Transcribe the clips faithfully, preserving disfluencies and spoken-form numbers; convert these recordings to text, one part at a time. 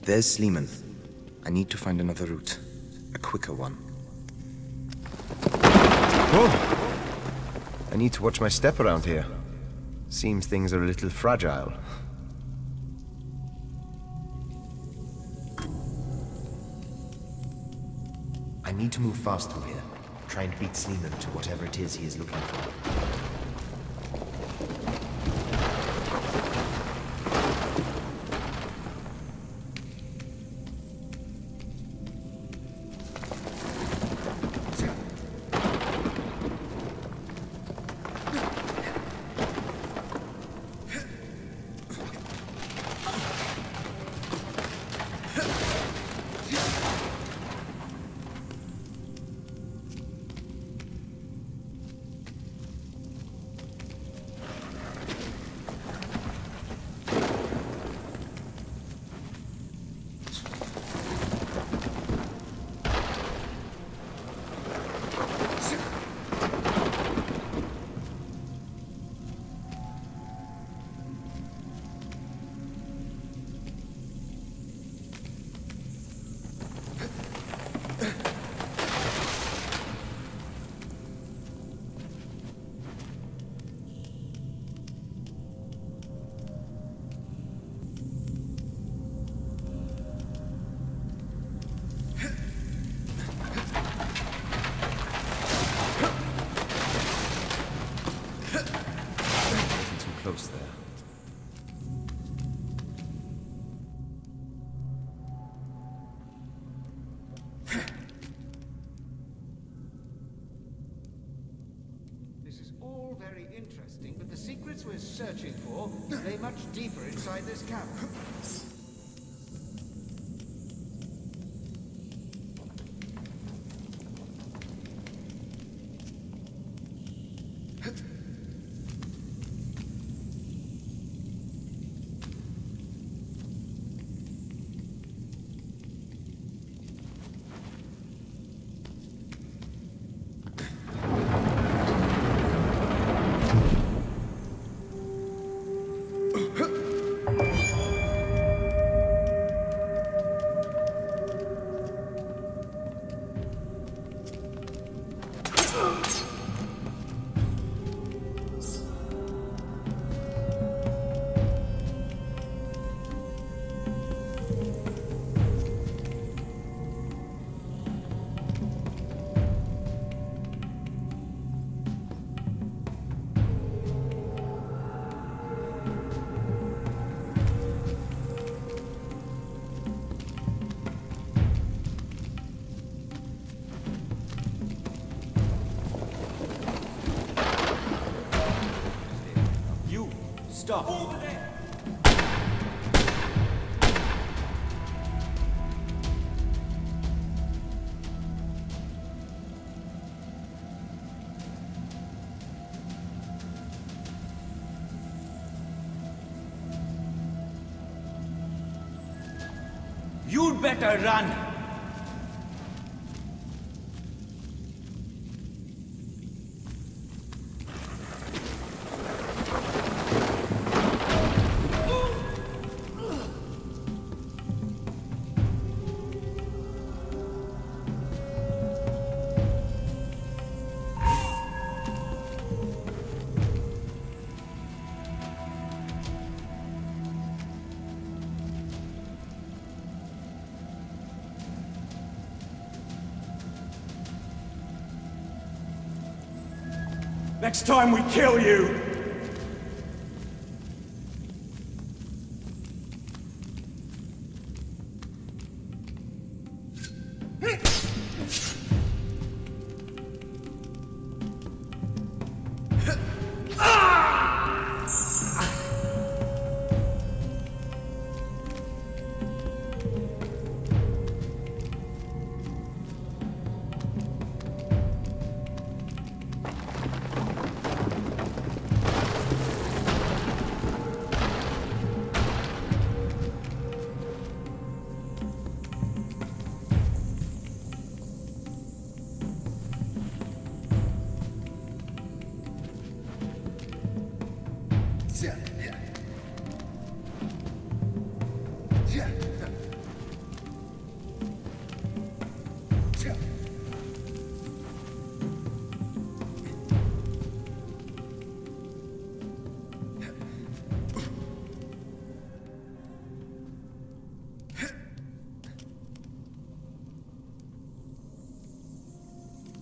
There's Sleeman. I need to find another route. A quicker one. Oh! I need to watch my step around here. Seems things are a little fragile. I need to move fast through here. Try and beat Sleeman to whatever it is he is looking for. Interesting, but the secrets we're searching for lay much deeper inside this camp. Stop. Over there. You'd better run. Next time we kill you!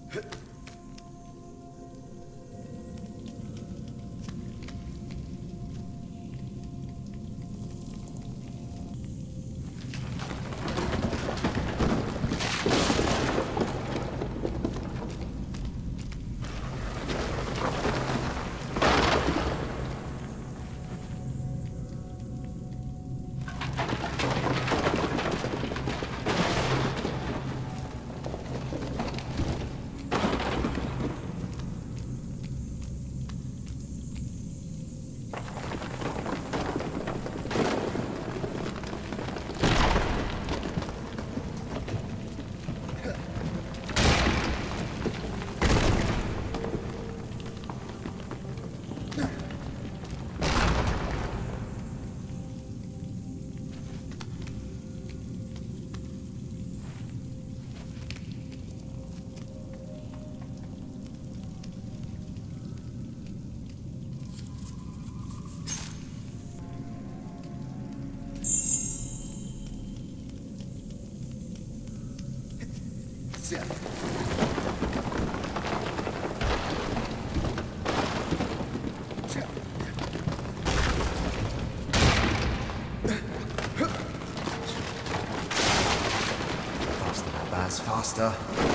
Faster, Arbaaz, faster.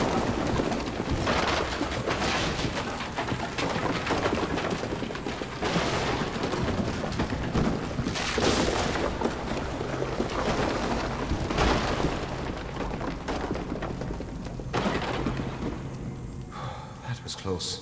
That was close.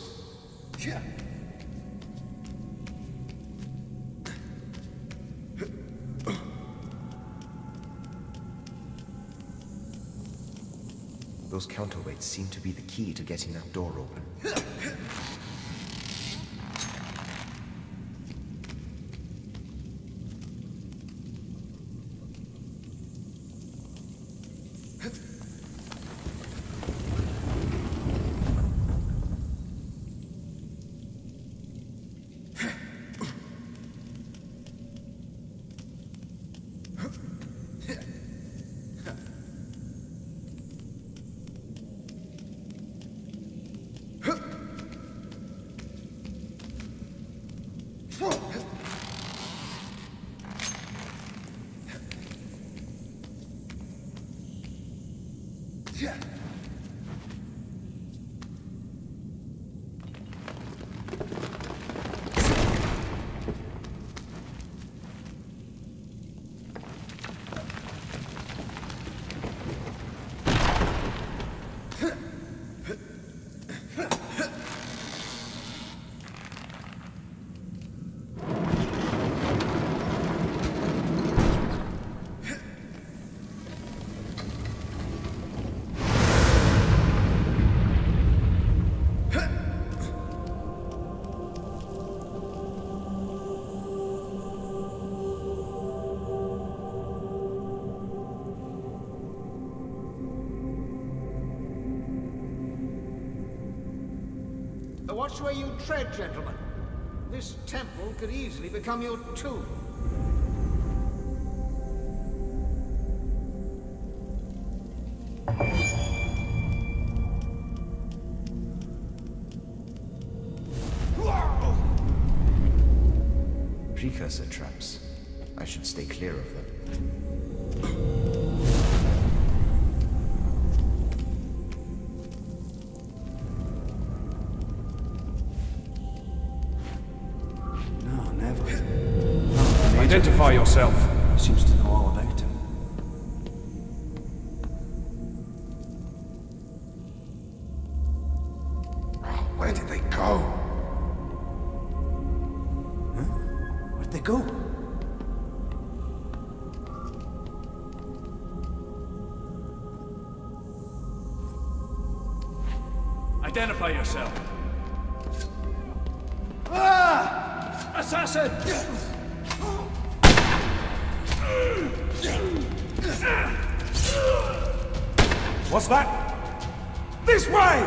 Those counterweights seem to be the key to getting that door open. Watch where you tread, gentlemen. This temple could easily become your tomb. Precursor traps. I should stay clear of them. Identify yourself. He seems to know all about him. Where did they go? Huh? Where'd they go? Identify yourself. Ah! Assassin! What's that? This way!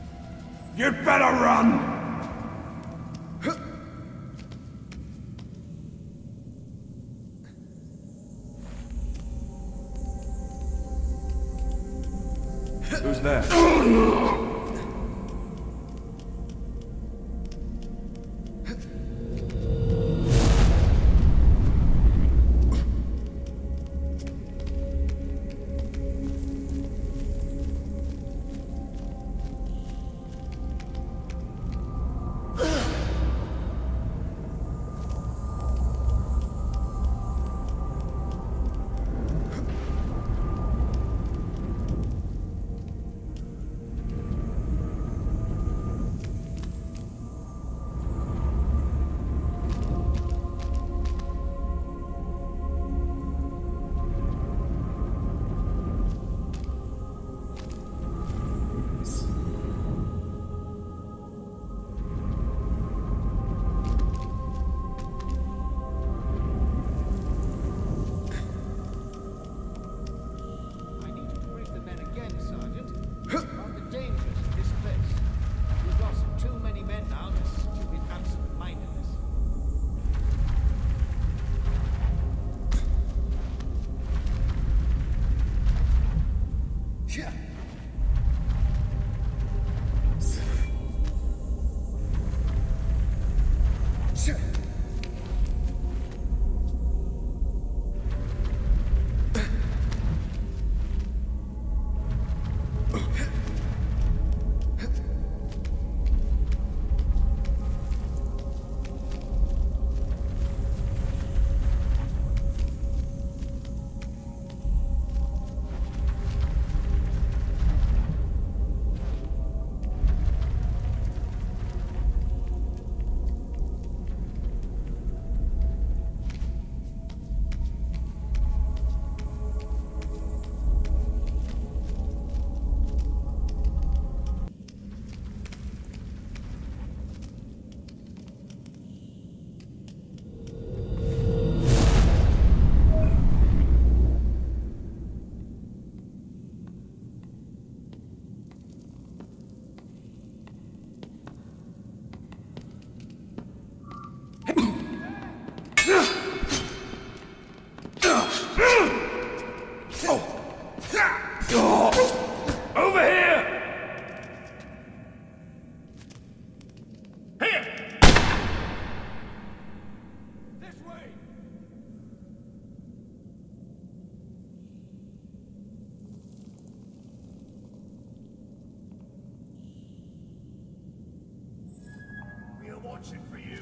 You'd better run! Who's there? Over here! Here! This way! We are watching for you.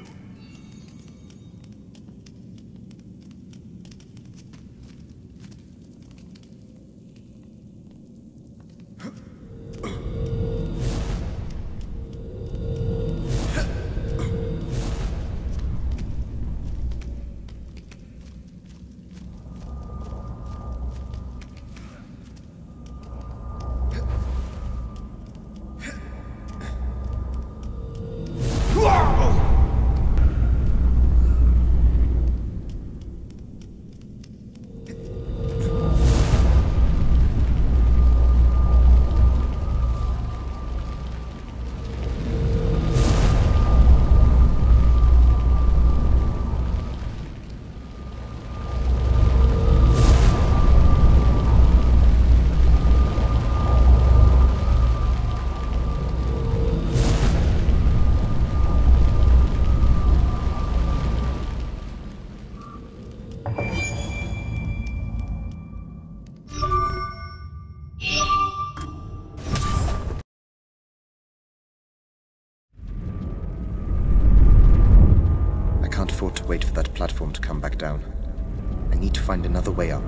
afford to wait for that platform to come back down. I need to find another way up.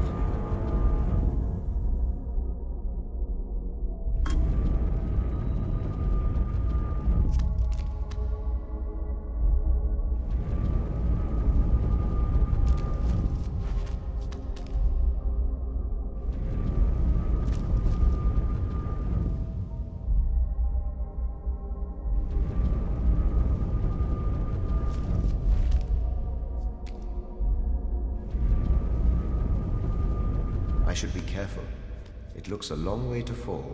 I should be careful. It looks a long way to fall.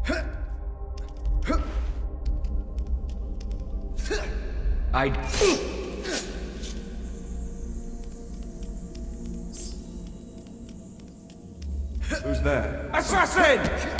I'd... Who's there? Assassin!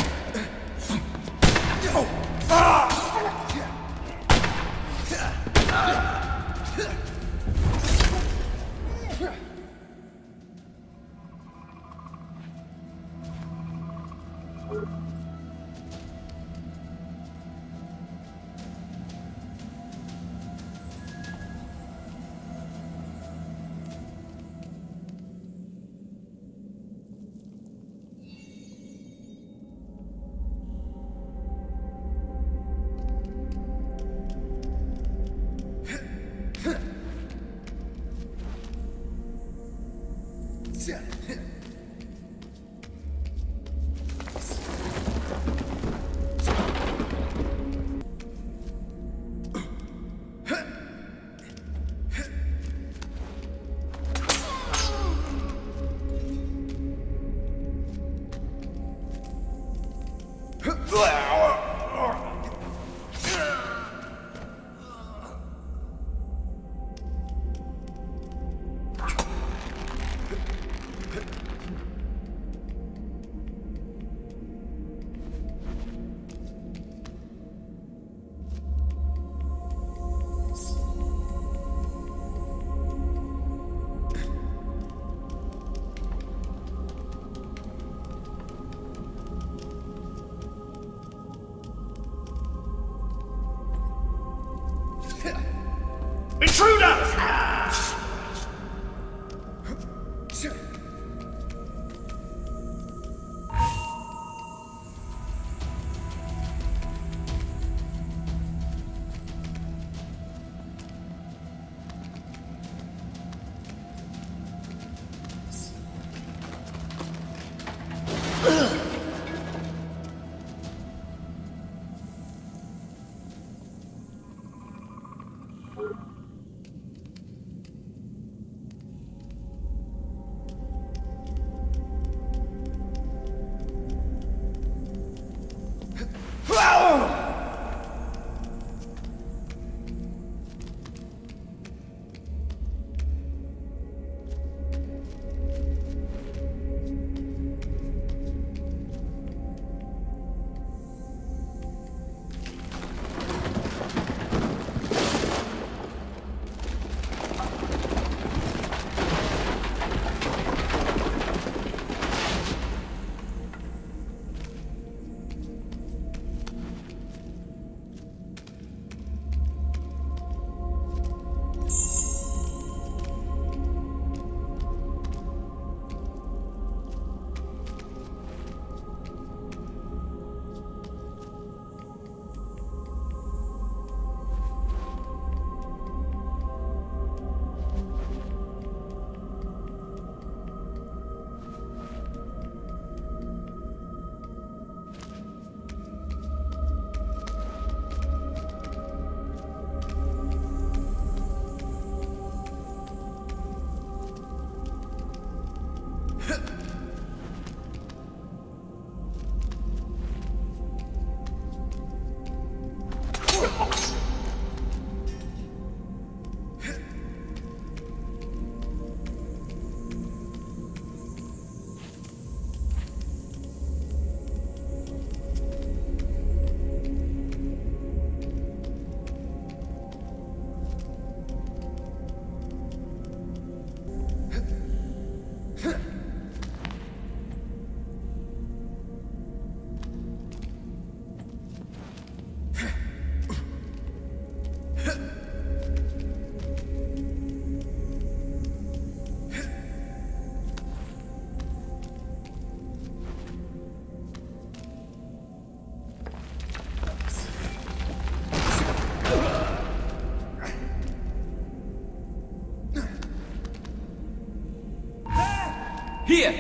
Here!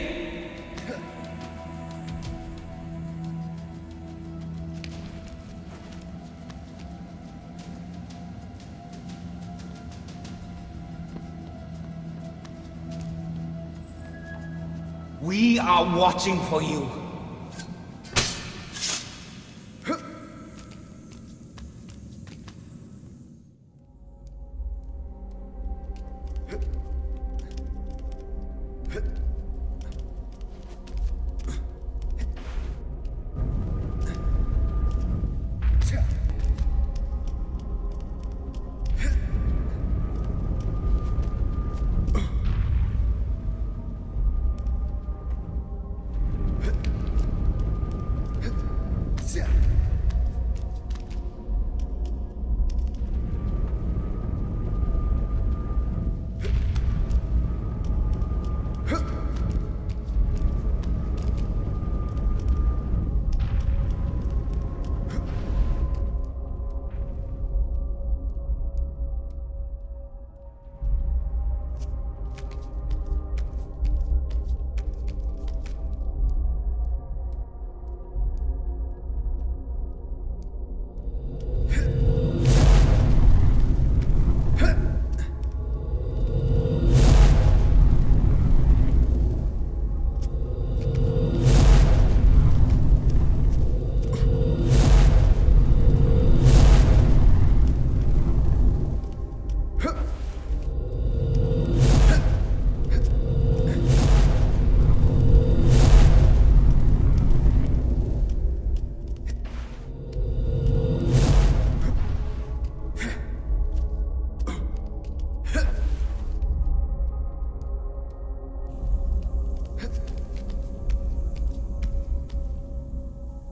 We are watching for you.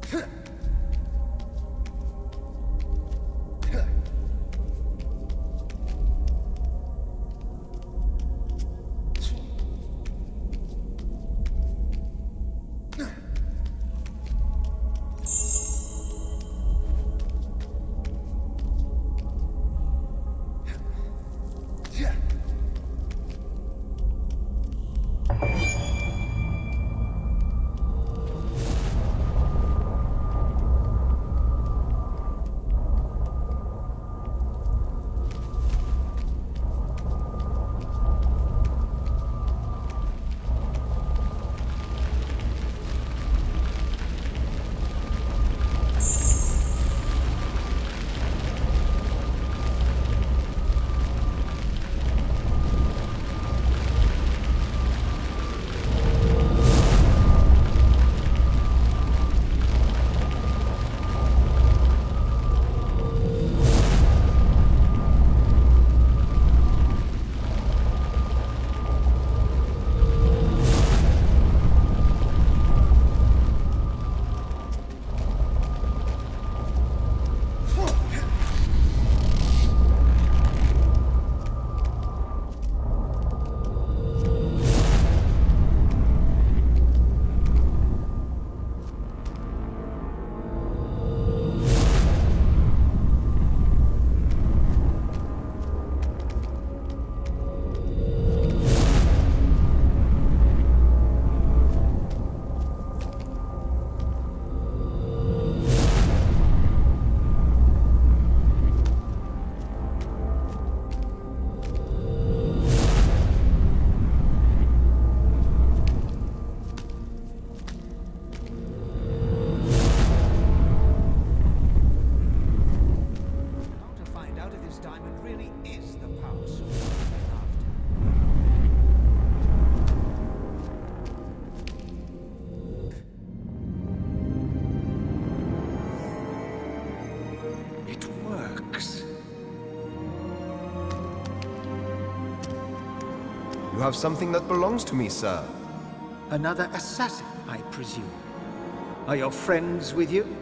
You have something that belongs to me, sir. Another assassin, I presume. Are your friends with you?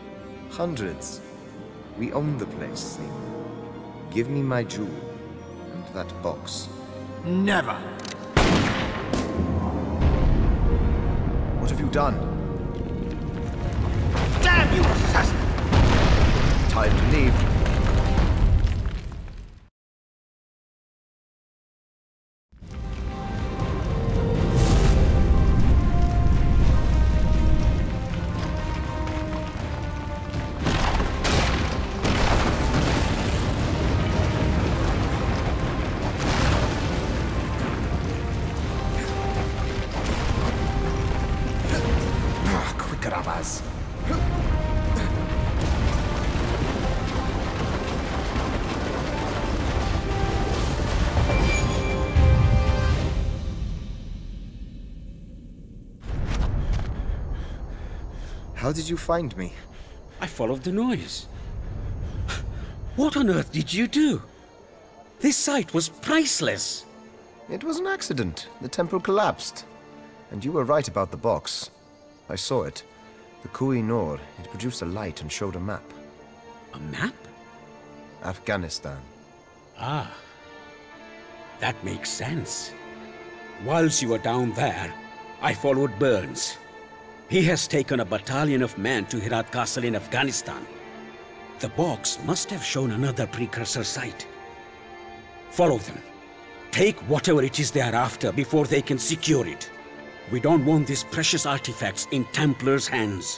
Hundreds. We own the place. Give me my jewel and that box. Never! What have you done? Damn you, assassin! Time to leave. Arbaaz. How did you find me? I followed the noise. What on earth did you do? This site was priceless. It was an accident. The temple collapsed. And you were right about the box. I saw it. The Koh-i-Noor. It produced a light and showed a map. A map? Afghanistan. Ah. That makes sense. Whilst you were down there, I followed Burns. He has taken a battalion of men to Herat Castle in Afghanistan. The box must have shown another precursor site. Follow them. Take whatever it is they are after before they can secure it. We don't want these precious artifacts in Templars' hands.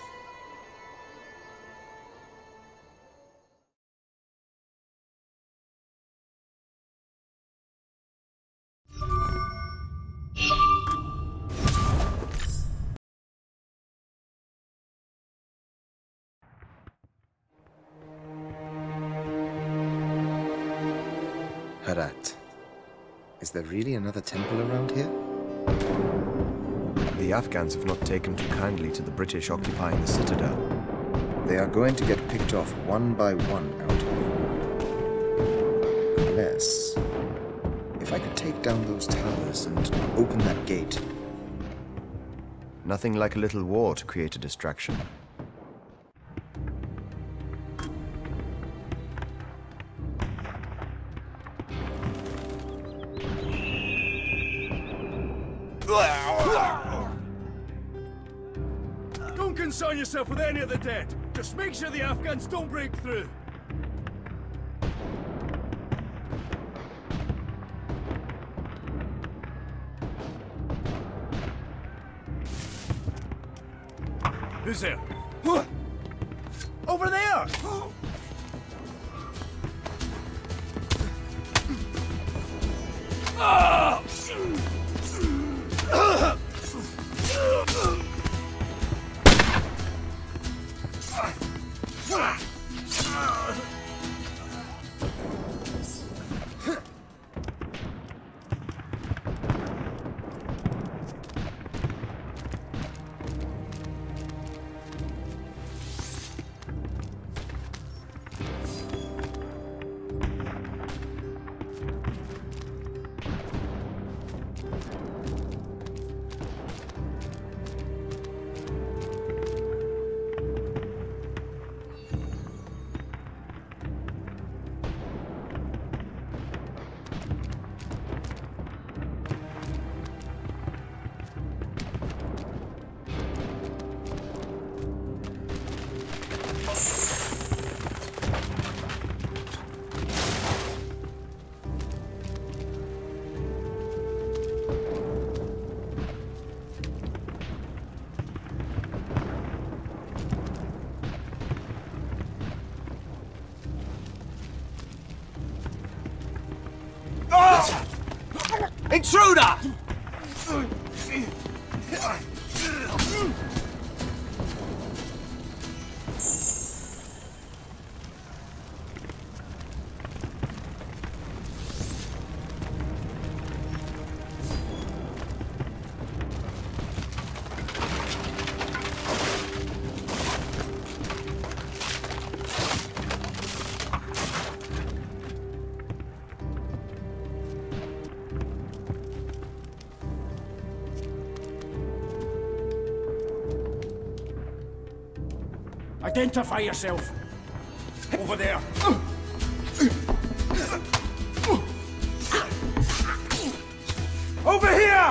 Herat. Is there really another temple around here? The Afghans have not taken too kindly to the British occupying the citadel. They are going to get picked off one by one out here. Unless... if I could take down those towers and open that gate. Nothing like a little war to create a distraction. concern yourself with any of the dead. Just make sure the Afghans don't break through. Who's there? Over there! Ah! Intruder! Identify yourself. Over there. Over here!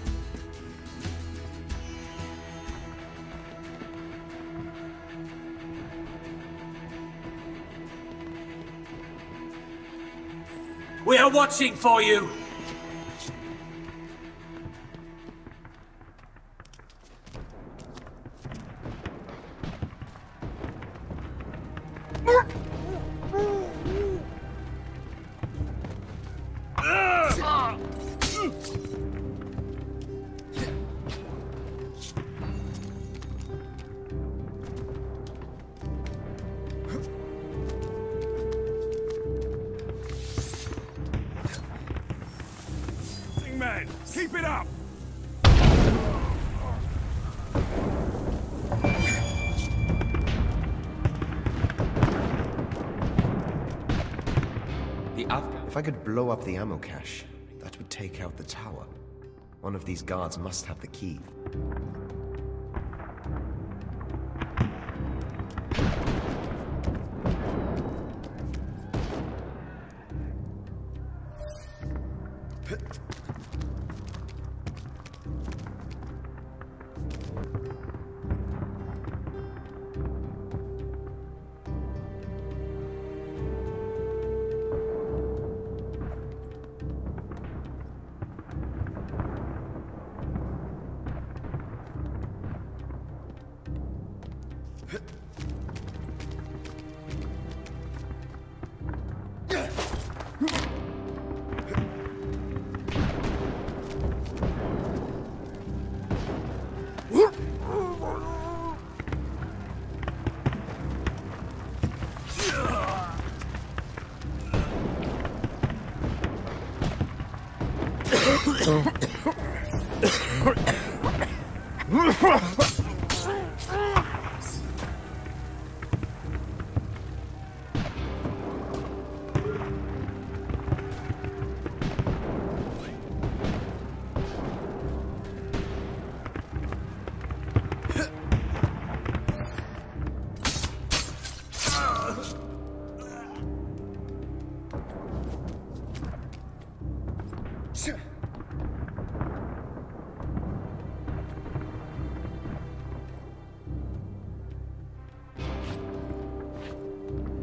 We are watching for you! Man, keep it up! The Afghan. If I could blow up the ammo cache, that would take out the tower. One of these guards must have the key.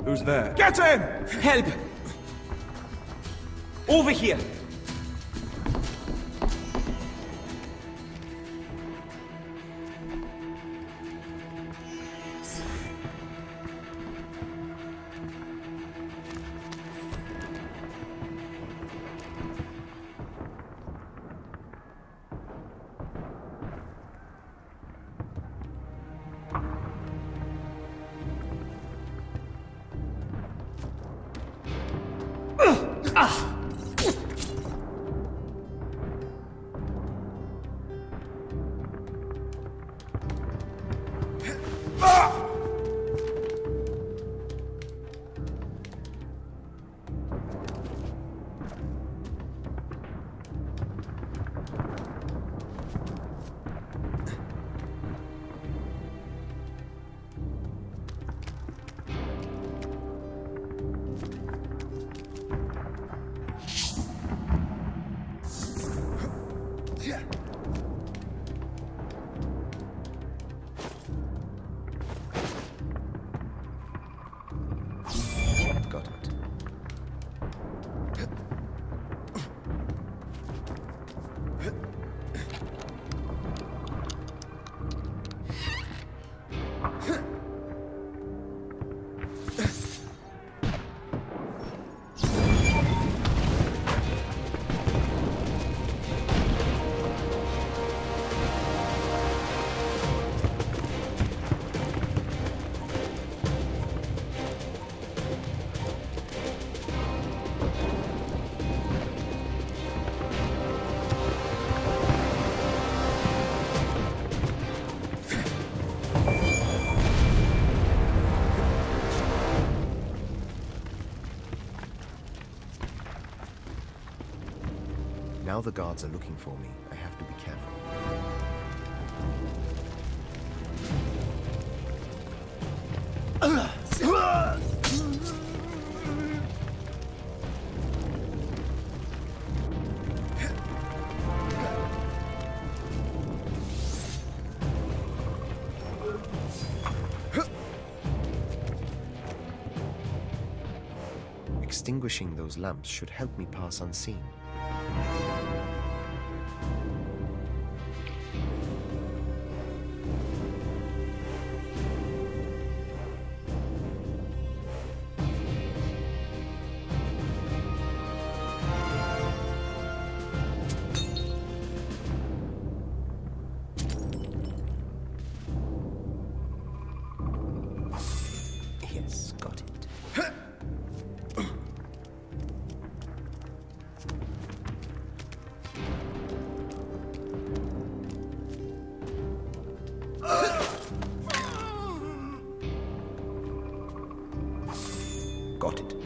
Who's there? Get him! Help! Over here! Got it. Now the guards are looking for me. I have to be careful. Extinguishing those lamps should help me pass unseen. Yes, got it. Got it.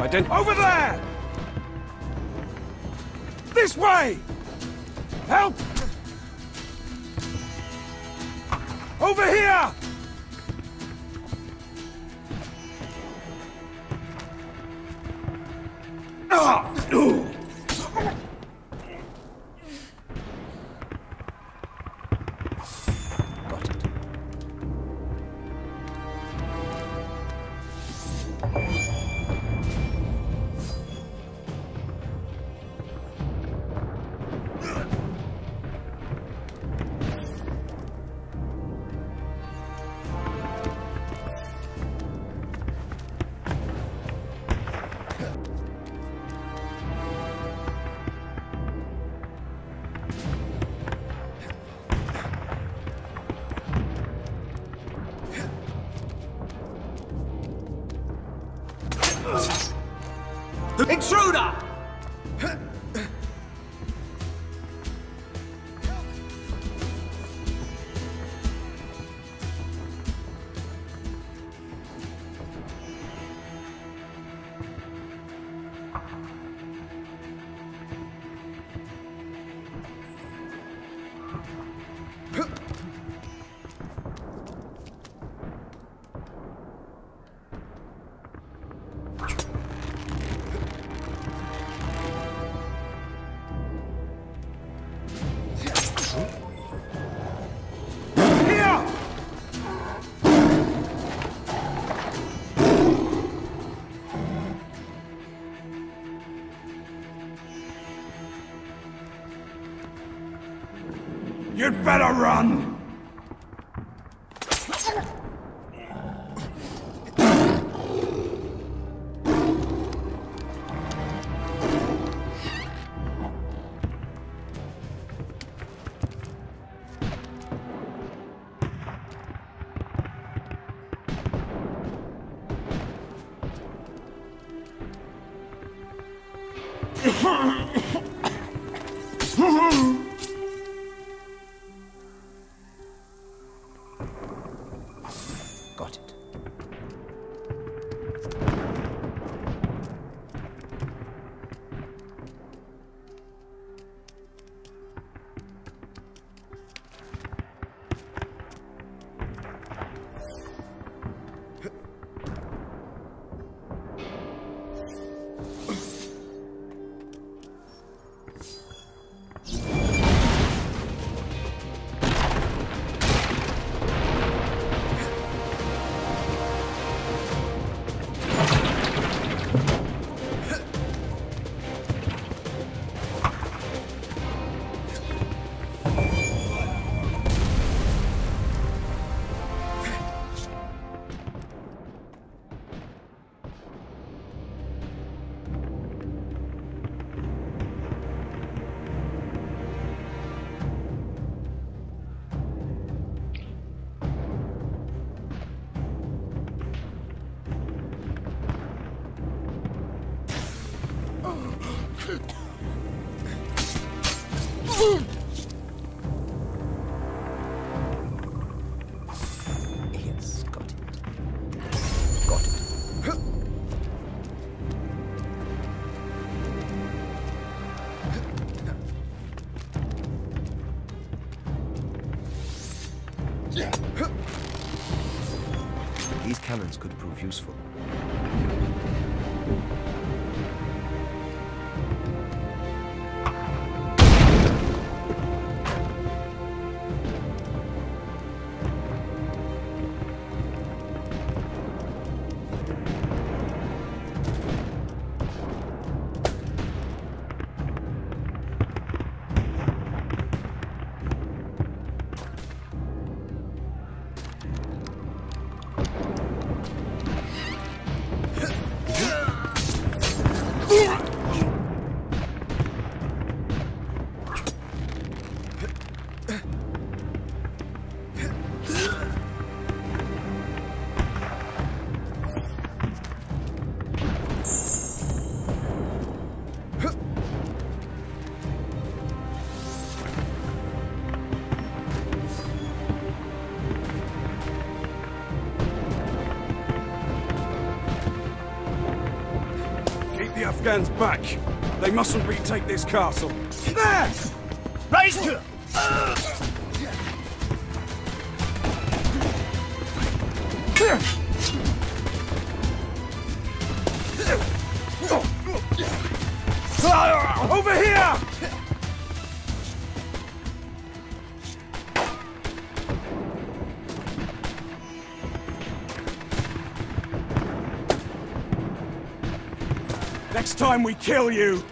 Ident- Over there! This way! Help! Over here! Ah! Ooh. Got it. Intruder! You'd better run! Got it. Yes, got it. Got it. These cannons could prove useful. Afghans back. They mustn't retake this castle. There! Raise to Over here! Next time we kill you!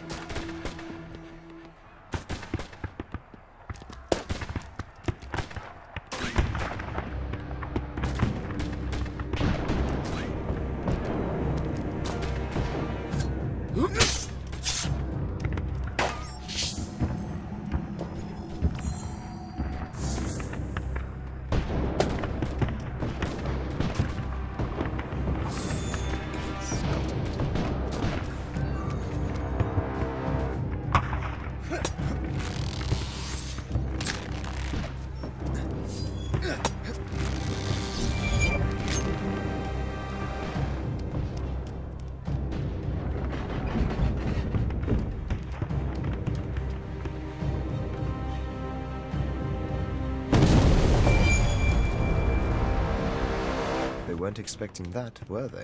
They weren't expecting that, were they?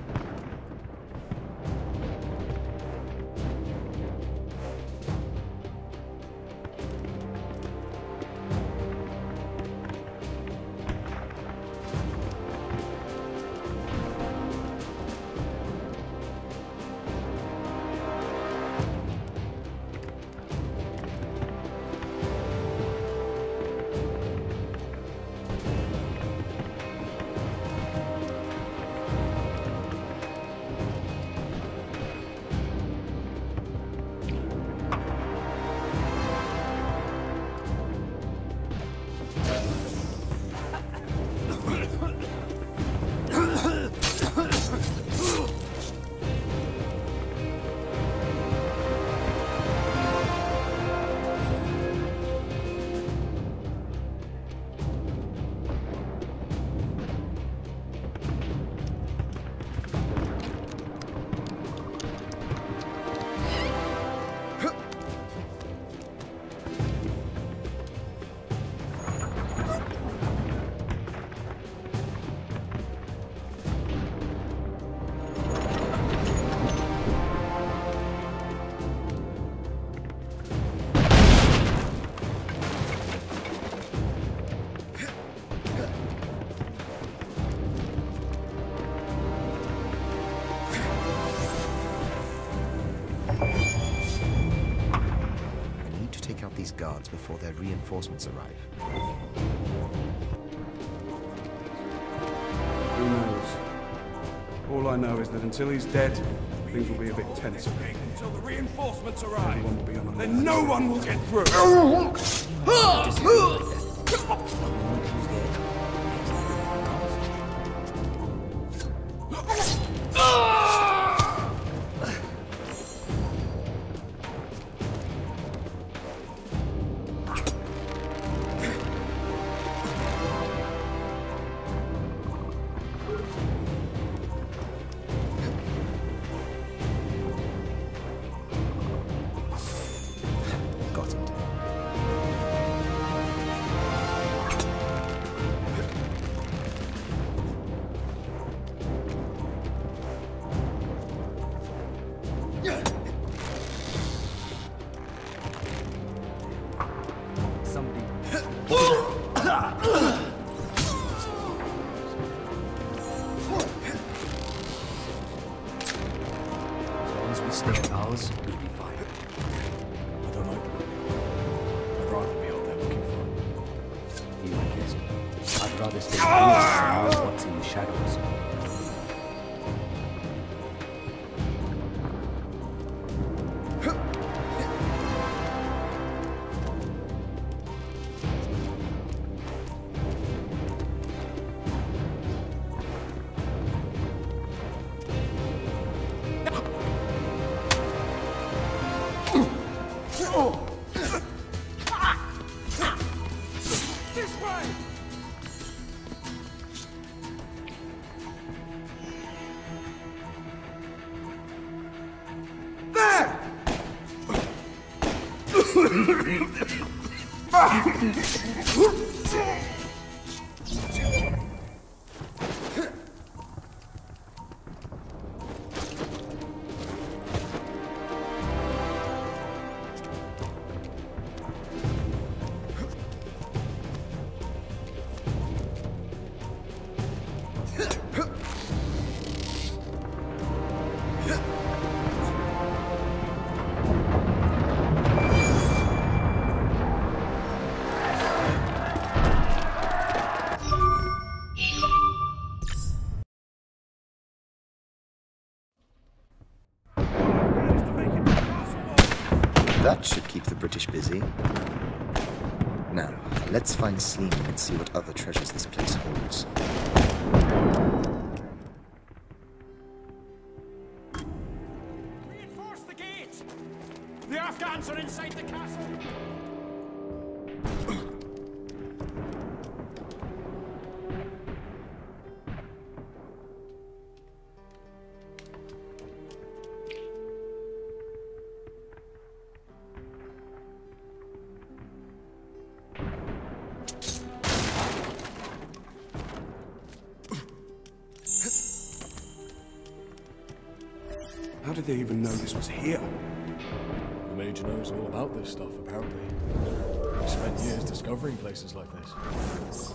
Guards before their reinforcements arrive. Who knows? All I know is that until he's dead, things will be a bit tense. Until the reinforcements arrive, will be on then no one will get through. That should keep the British busy. Now, let's find Sleeman and see what other treasures this place holds. Reinforce the gate! The Afghans are inside the castle! How did they even know this was here? The Major knows all about this stuff, apparently. He spent years discovering places like this.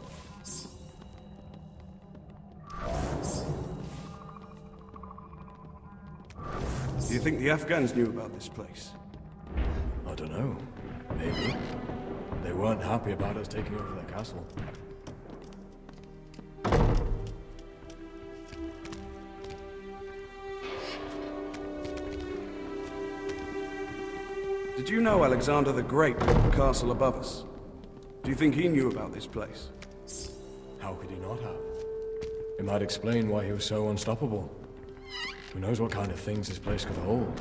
Do you think the Afghans knew about this place? I don't know. Maybe. They weren't happy about us taking over their castle. Did you know Alexander the Great built the castle above us? Do you think he knew about this place? How could he not have? It might explain why he was so unstoppable. Who knows what kind of things this place could hold?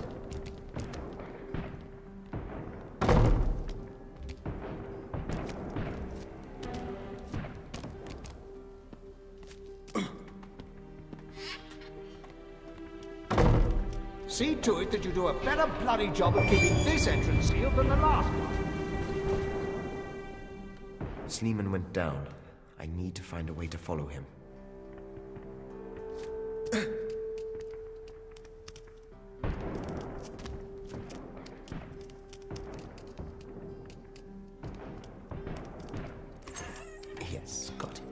See to it that you do a better bloody job of keeping this entrance sealed than the last one. Sleeman went down. I need to find a way to follow him. Yes, got it.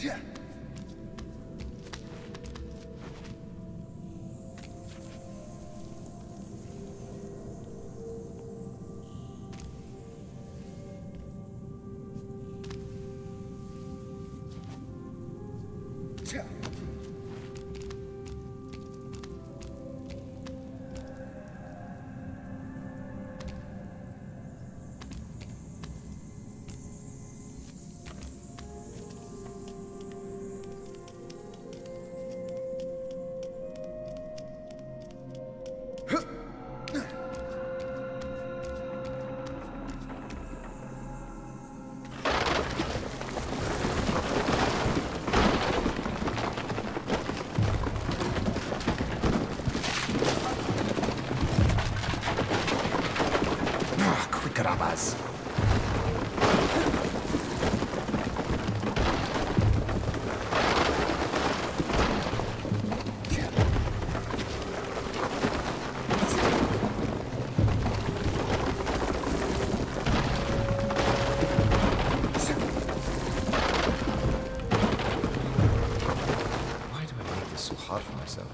Arbaaz. Why do I make this so hard for myself?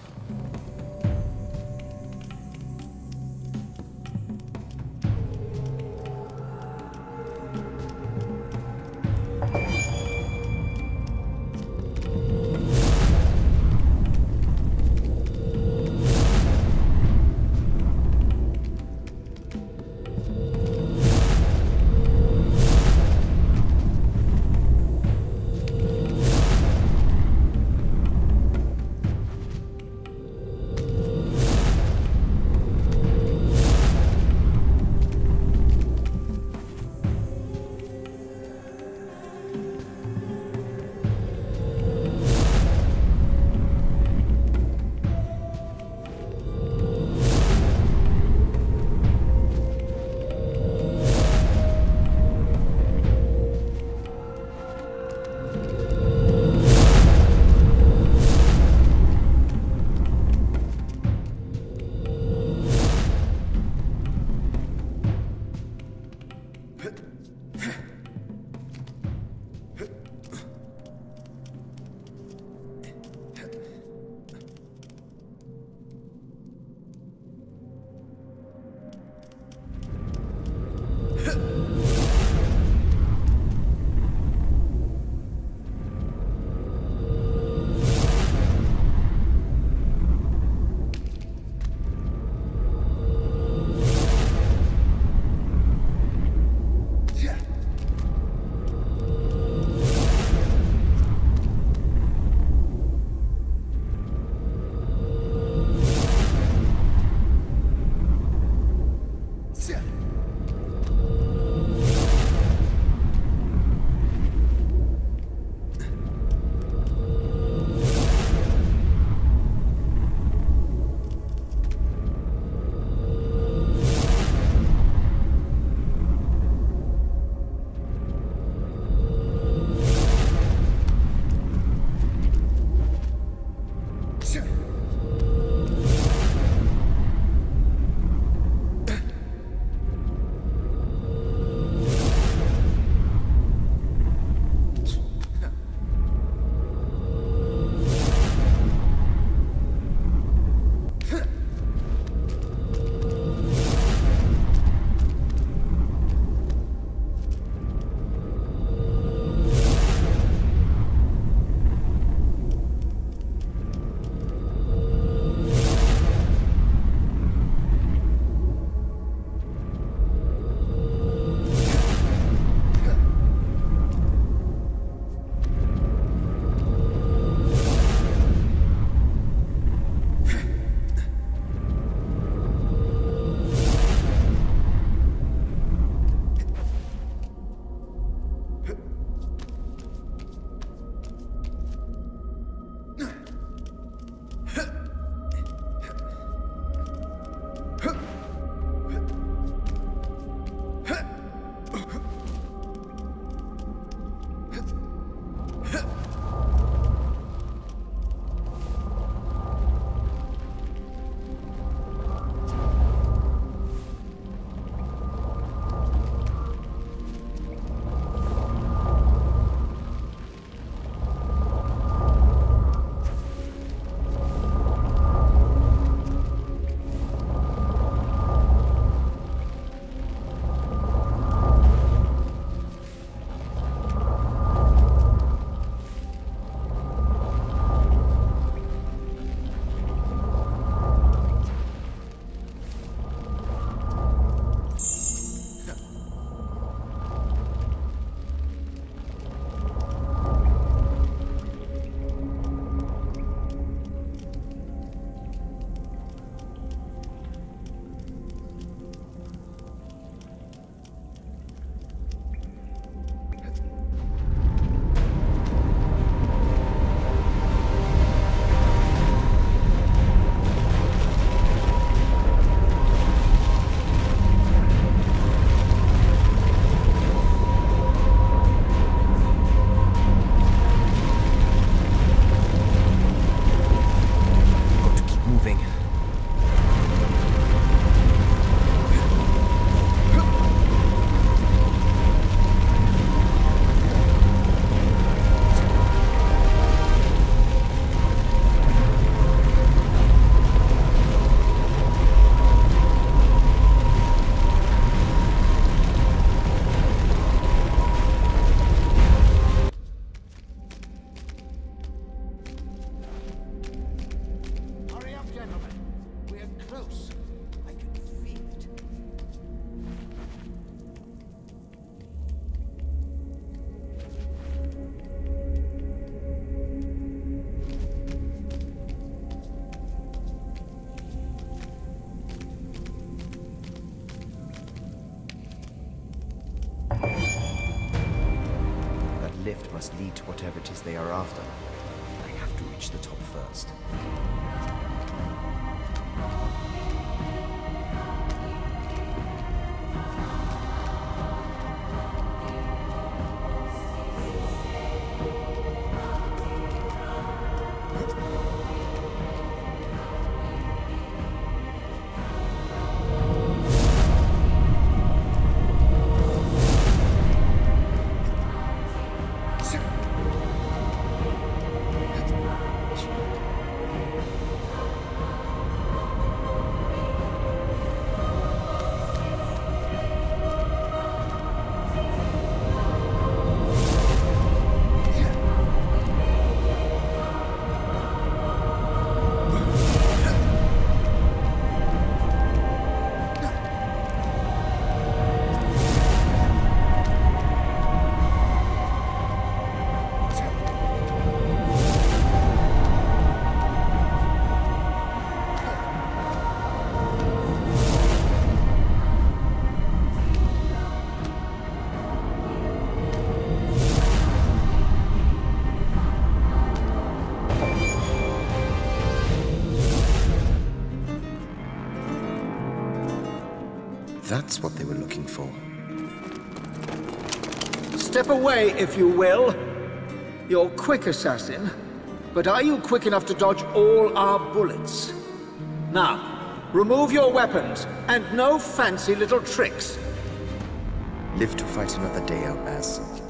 close. I can feel it. That lift must lead to whatever it is they are after. I have to reach the top first. That's what they were looking for. Step away, if you will. You're quick, assassin. But are you quick enough to dodge all our bullets? Now, remove your weapons, and no fancy little tricks. Live to fight another day, Arbaaz.